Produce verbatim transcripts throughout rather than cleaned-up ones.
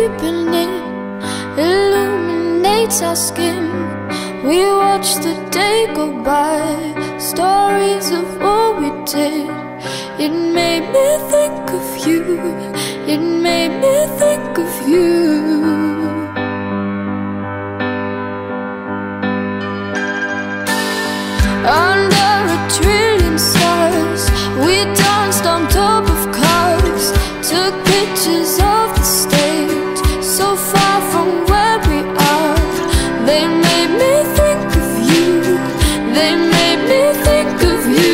sleeping in illuminates our skin. We watch the day go by, stories of what we did. It made me think of you, it made me think of you. Under a trillion stars, we danced on top of cars, took pictures of the stage, so far from where we are. They made me think of you, they made me think of you.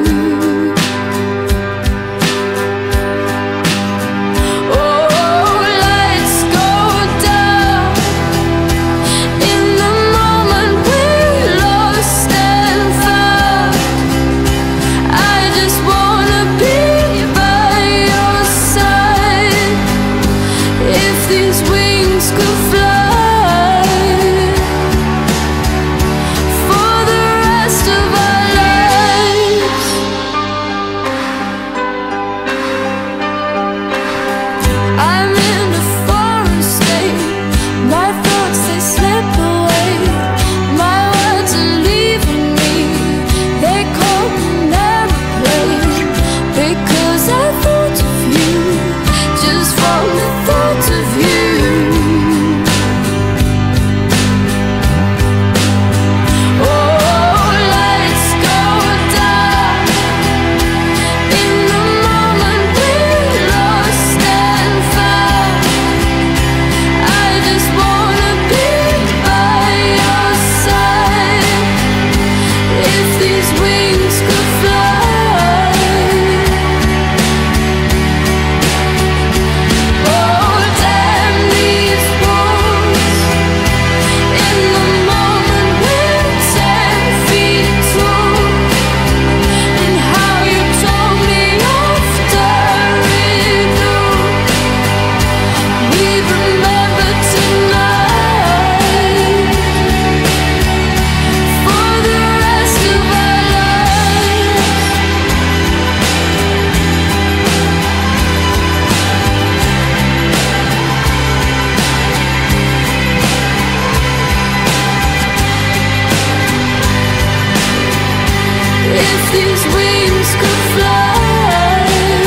Oh, lights go down in the moment we lost and found. I just wanna be by your side. If these wings could fly for the rest of our lives. I'm in a foreign state, my thoughts they slip away, my words are leaving me, they call an airplane. Because I thought of you, just from the thought of you. Oh, lights go down in the moment we lost and found. I just wanna be by your side. If these wings could fly. Oh, damn these walls. In the moment we're ten feet tall. And how you told me after it all. We remember tonight for the rest of our lives. If these wings could fly.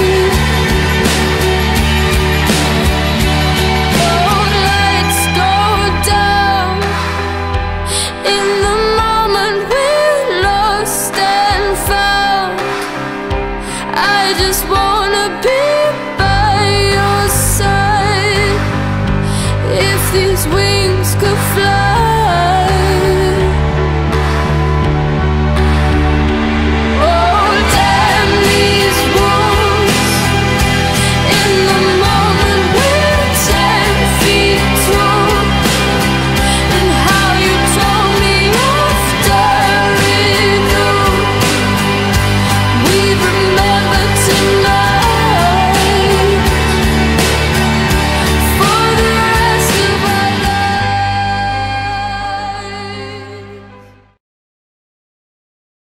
Oh, lights go down in the moment we lost and found. I just wanna be by your side. If these wings could fly.